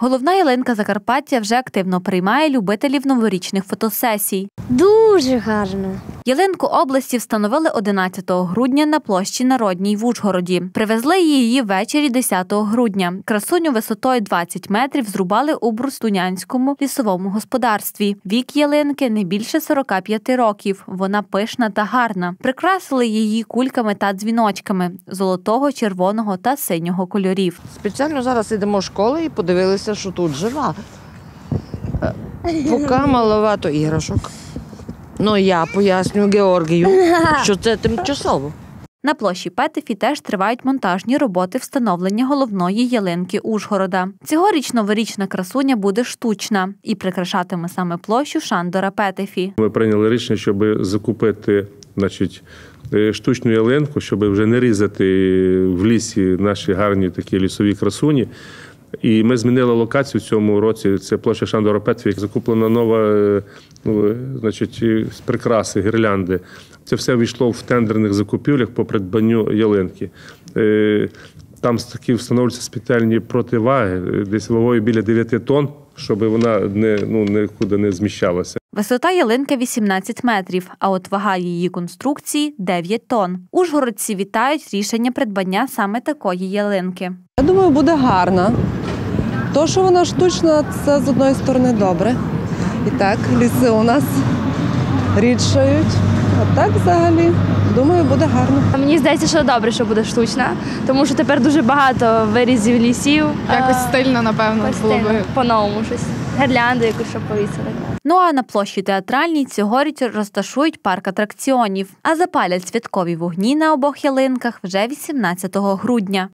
Головна ялинка Закарпаття вже активно приймає любителів новорічних фотосесій. Дуже гарно. Ялинку області встановили 11 грудня на площі Народній в Ужгороді. Привезли її ввечері 10 грудня. Красуню висотою 20 метрів зрубали у Брустунянському лісовому господарстві. Вік ялинки не більше 45 років. Вона пишна та гарна. Прикрасили її кульками та дзвіночками – золотого, червоного та синього кольорів. Спеціально зараз йдемо в школу і подивилися, що тут жива. Поки маловато іграшок. Ну, я пояснюю Георгію, що це тимчасово. На площі Петефі теж тривають монтажні роботи встановлення головної ялинки Ужгорода. Цьогоріч новорічна красуня буде штучна і прикрашатиме саме площу Шандора Петефі. Ми прийняли рішення, щоб закупити штучну ялинку, щоб вже не різати в лісі наші гарні такі лісові красуні. І ми змінили локацію в цьому році. Це площа Шандора Петефі. Закуплена нова з прикраси, гірлянди. Це все війшло в тендерних закупівлях по придбанню ялинки. Там такі встановлюються спеціальні противаги, десь вагою біля 9 тонн, щоб вона нікуди не зміщалася. Висота ялинки 18 метрів, а от вага її конструкції – 9 тонн. Ужгородці вітають рішення придбання саме такої ялинки. Я думаю, буде гарна. То, що вона штучна, це з одної сторони добре. І так, ліси у нас рідшають. А так взагалі, думаю, буде гарно. Мені здається, що добре, що буде штучна, тому що тепер дуже багато вирізів лісів. Якось стильно, напевно, було би. По-новому щось. Гірлянду якусь, щоб повісили. Ну а на площі Театральній цьогоріч розташують парк атракціонів, а запалять святкові вогні на обох ялинках вже 18 грудня.